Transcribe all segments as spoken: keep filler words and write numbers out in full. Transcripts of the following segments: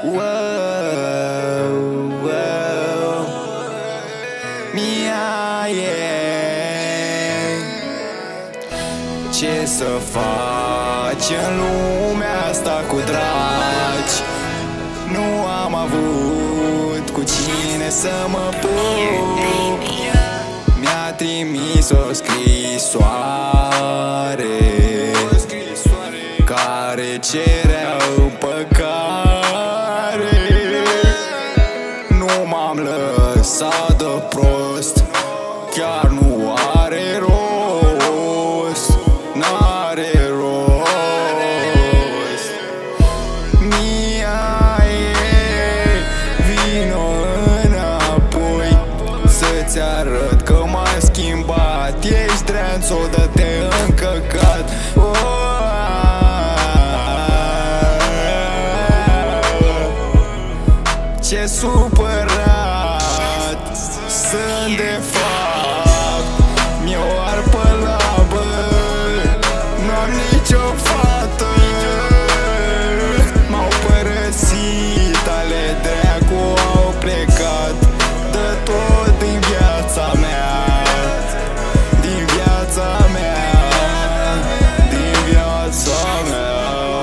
Wow, wow. Mia, yeah. Ce să faci în lumea asta cu dragi? Nu am avut cu cine să mă pup. Mi-a trimis o scrisoare care cerea împăcare. Nu m-am lăsat de prost, chiar nu are rost, n-are rost. Mia, e, vino înapoi să-ți arăt că m-ai schimbat. Ești dreanțo, dă-te încăcat. Oh, ce supărat sunt de fapt. Mi-o arpă la bă, n-am nicio fată. M-au părăsit, ale dracu au plecat. Dă tot din viața mea, din viața mea, din viața mea.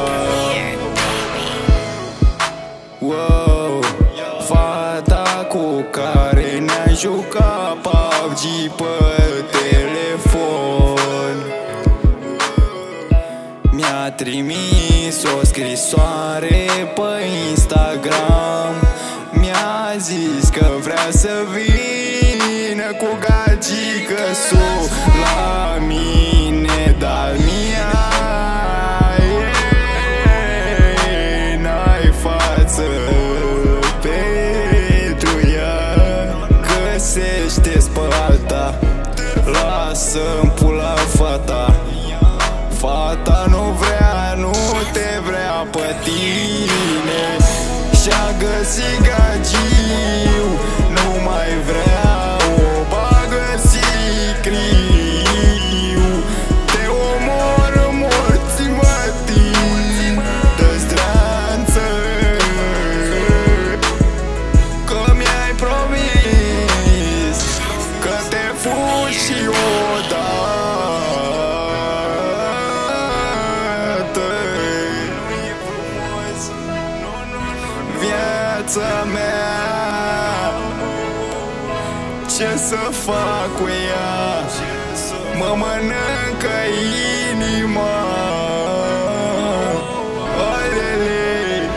Wow, fata cu care ne-a jucat P U B G pe telefon mi-a trimis o scrisoare pe Instagram. Mi-a zis că vrea să vină cu gagică-su la mine, dar mia, yeah, n-ai față pentru ea. Găsește-ți pe alta, lasă-mi pula fata. Fata nu vrea, nu te vrea pe tine. Și-a găsit gagiu, nu mai vrea, o bagă sicriu. Te omoră morții mătii, dă-ți dreanță, că mi-ai promis că te fugi și odată. Viața mea, ce să fac cu ea? Mă mănâncă inima. Alele,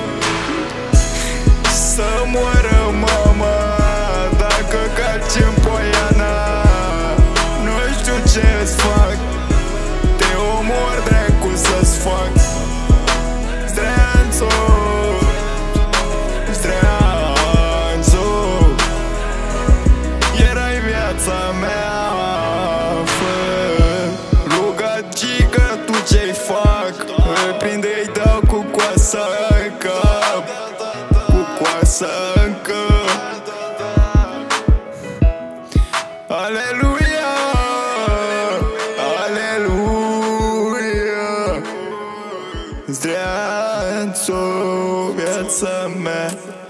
să moară mama dacă calci în poiana. Nu știu ce-ți fac, te omor dracu să-ți fac. Stranțo, viața mea, fă rugagică, tu ce-i fac? Îl prinde, îi dau cu coasa în cap, cu coasa în cap. Aleluia, aleluia. Zdreanțo, viața mea.